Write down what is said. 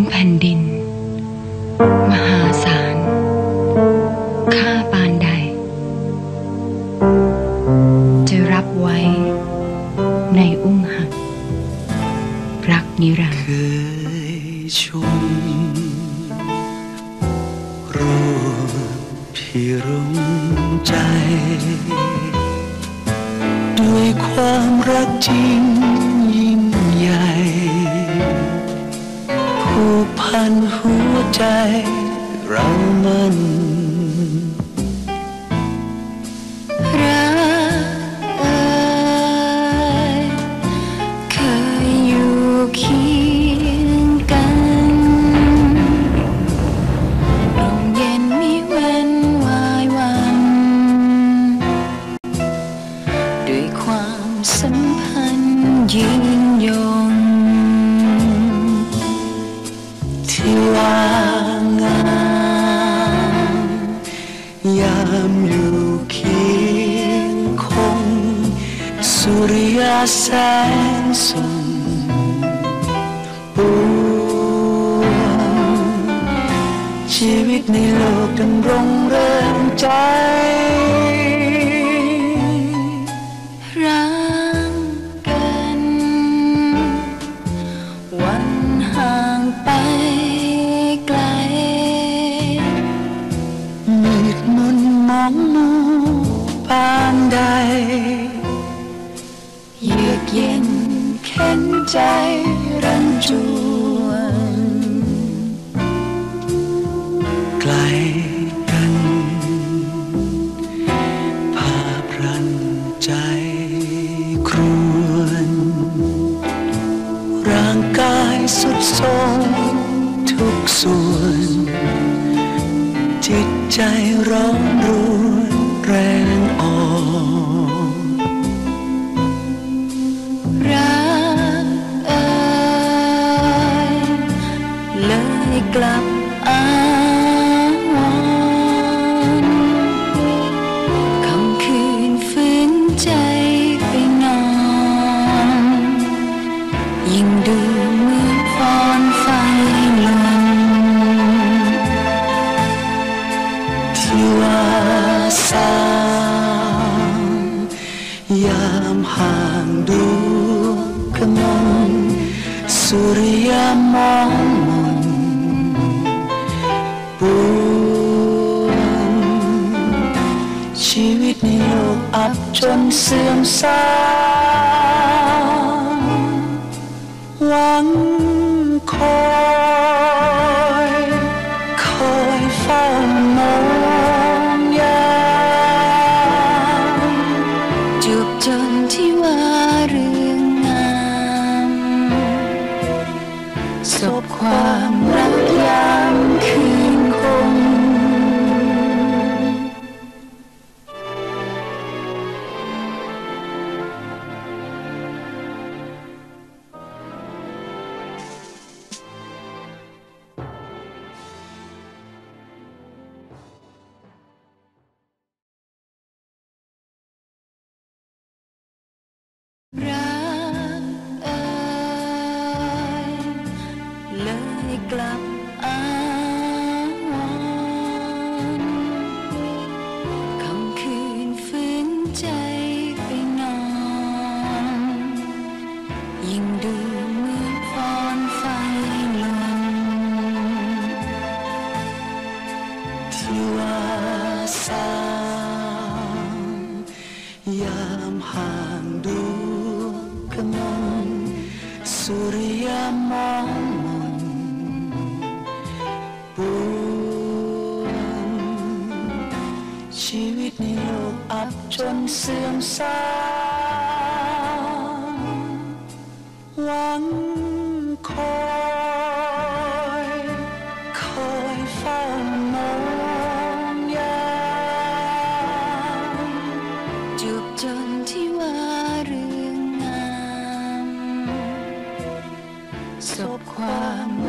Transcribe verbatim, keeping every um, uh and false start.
แผ่นดินมหาศาลข้าปานใดจะรับไว้ในอุ้งหักรักนิรันดร์เคยชมรูปพี่รุ่งใจด้วยความรักจริงยิ่งใหญ่ผูกพันหัวใจเรามันรักเอ่ยเคยอยู่เคียงกันร่มเย็นมิเว้นวายวันด้วยความสัมพันธ์ยิ่งยงที่ว่างามยามอยู่เคียงคงสุริยะแสงส่องปวงชีวิตในโลกดำรงเริงใจรักกันวันห่างไปไกลมืดมนมองมัวปานใดเยือกเย็นเข็นใจรันจวนไกลกันพาพรันใจครวนร่างกายสุดโทรมทุกส่วนจิตใจร้อนรวนแรงอ่อนรักเอ่ยเลยกลับอาวรณ์คำคืนฝืนใจไปนอนยิ่งดูเหมือนฟอนไฟลนที่ว่าสางยามห่างดวงกมลสุริยมองมนปวงชีวิตในโลกอับจนเสื่อมทรามหวังคอยคอยเฝ้ามองยามจูบจนที่ว่าเรื่องงามศพความรักยามคืนคงรักเอ่ยเลยกลับอาวรณ์คำคืนฝืนใจไปนอนยิ่งดูเหมือนฟอนไฟลนที่ว่าสางยามห่างดวงกมลสุริยมองมนปวงชีวิตในโลกอับจนเสื่อมทรามหวังคอยคอยเฝ้ามองยามจูบจนที่ว่าเรื่องงามศพความ